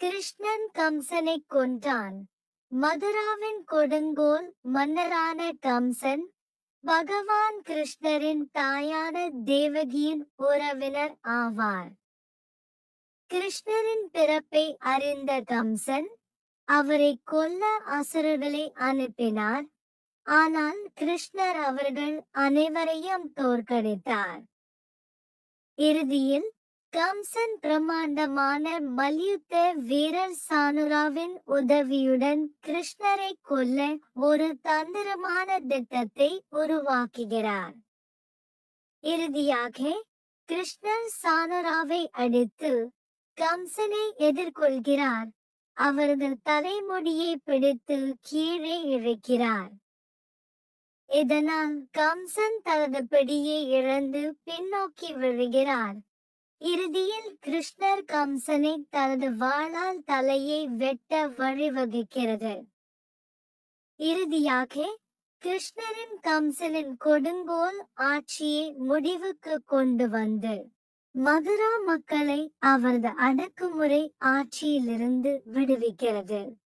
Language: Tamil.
கிருஷ்ணன் கம்சனை கொன்றான். மதுராவின் கொடுங்கோல் மன்னரான கம்சன் பகவான் கிருஷ்ணரின் தாயான தேவகியின் உறவினர் ஆவார். கிருஷ்ணரின் பிறப்பை அறிந்த கம்சன் அவரை கொல்ல அசுரர்களை அனுப்பினார். ஆனால் கிருஷ்ணர் அவர்கள் அனைவரையும் தோற்கடித்தார். இறுதியில் கம்சன் பிரமாண்டமான மல்யுத்த வீரர் சானுராவின் உதவியுடன் கிருஷ்ணரை கொல்ல ஒரு தந்திரமான திட்டத்தை உருவாக்குகிறார். இறுதியாக கிருஷ்ணர் சானுராவை அடித்து கம்சனை எதிர்கொள்கிறார். அவரது தலைமுடியை பிடித்து கீழே இழுக்கிறார். இதனால் கம்சன் தனது பிடியை இழந்து பின்னோக்கி விழுகிறார். இறுதியில் கிருஷ்ணர் கம்சனை தனது வாளால் தலையை வெட்ட வழிவகுக்கிறது. இறுதியாக கிருஷ்ணரின் கம்சனின் கொடுங்கோல் ஆட்சியை முடிவுக்கு கொண்டு வந்து மதுரா மக்களை அவரது அடக்குமுறை ஆட்சியிலிருந்து விடுவிக்கிறது.